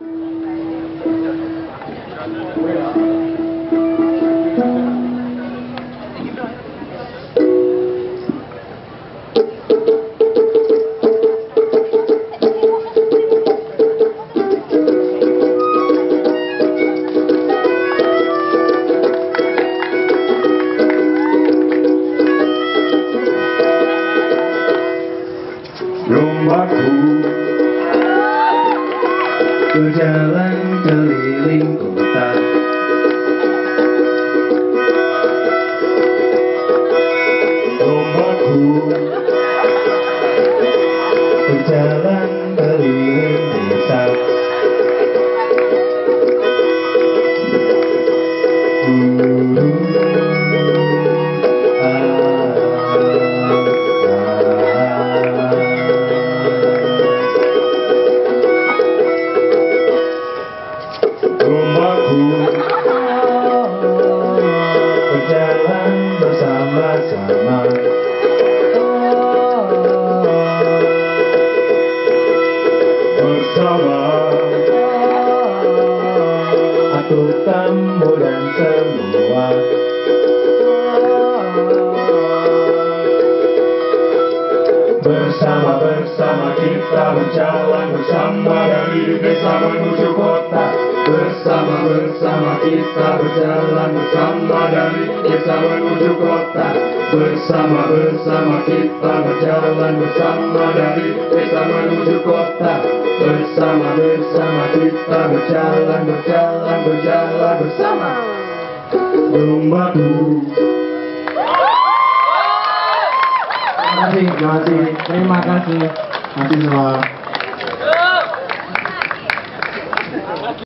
Rumahku berjalan keliling kota, rumahku berjalan keliling desa. Rumahku berjalan bersama-sama, bersama aku, kamu dan semua. Bersama kita berjalan bersama dari desa menuju kota. Bersama kita berjalan bersama dari desa menuju kota. Bersama kita berjalan bersama dari desa menuju kota. Bersama kita berjalan bersama. Rumahku. Terima kasih. Terima kasih semua.